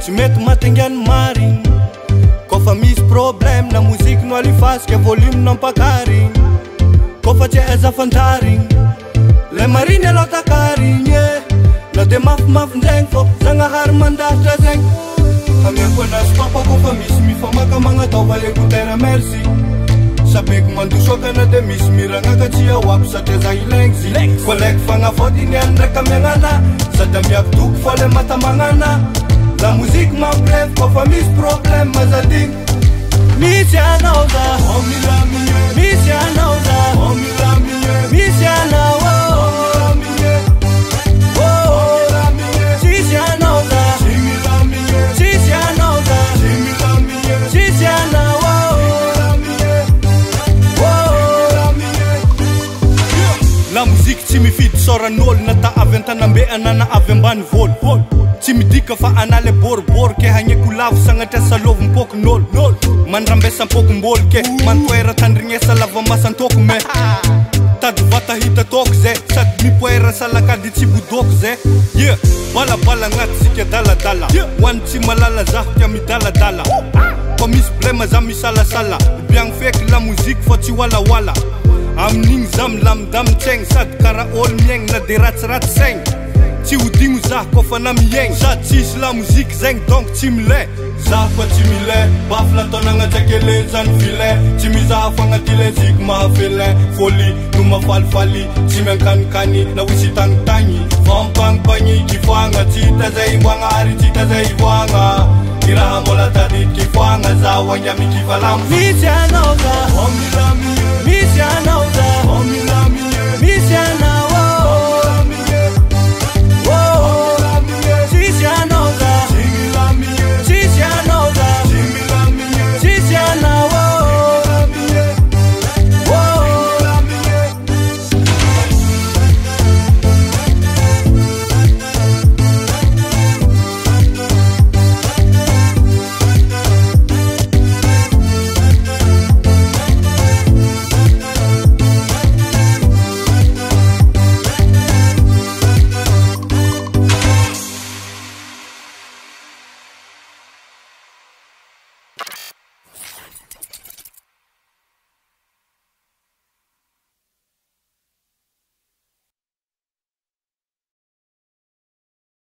tsy mety mahatingany marigny kofa misy problème na musique no alifasika volume nampakarigny kofa tsy aiza fantarigny le mariny aloha takarigny na de mafimafindregny fô zagnahary mandahatra zegny amiako anazy papa kofa misy mifamaka magnataova écoutera merci sabeko mandosokana de misy miragnaka tsy aoako satria za ilaigny zy koleko fagnafôdiny any ndraiky amiagnana sady amiako fa le matamagnana la musique mambref kofa misy problème mazadigny misy anao za misy anao za misy anao sisy anao za sisy anao za sisy anao la musique tsy mifidy soran'olo nata avy an-tanambeana na avy ambany vôlo tsy midika fa anale boribory ke hagneko lavo sagnatria salovy mipôkin'olo mandrambesam-pôkim-bôlo ke mantoera tandrignesa lava masantôko me tady vata hita tôko zay sady mipoera salakady tsy bodôko zay balabala agnaty sika daladala hoany tsy malala zaho tia midaladala fa misy blema za misalasala biagny feky la musique fa tsy walawala amin'igny za milamindamitsegny sady kara olo miaigny na de ratsiratsy saigny tsy hodigno zah kofa na miaigny sady tsisy la musique zegny donc tsy milay zah fa tsy milay bafla taonagnajakele zany filay tsy mizaha fagnaty leziky mahafelin folie no mafalifaly tsy miankanikany na hoisy tagnitagny vampagnimpagny kifagna tsy hita zay imboagna ary tsy hita zay ivoagna i raha mbola tadidy kifagna za hoagny amikivalamo misy anao za misy anao za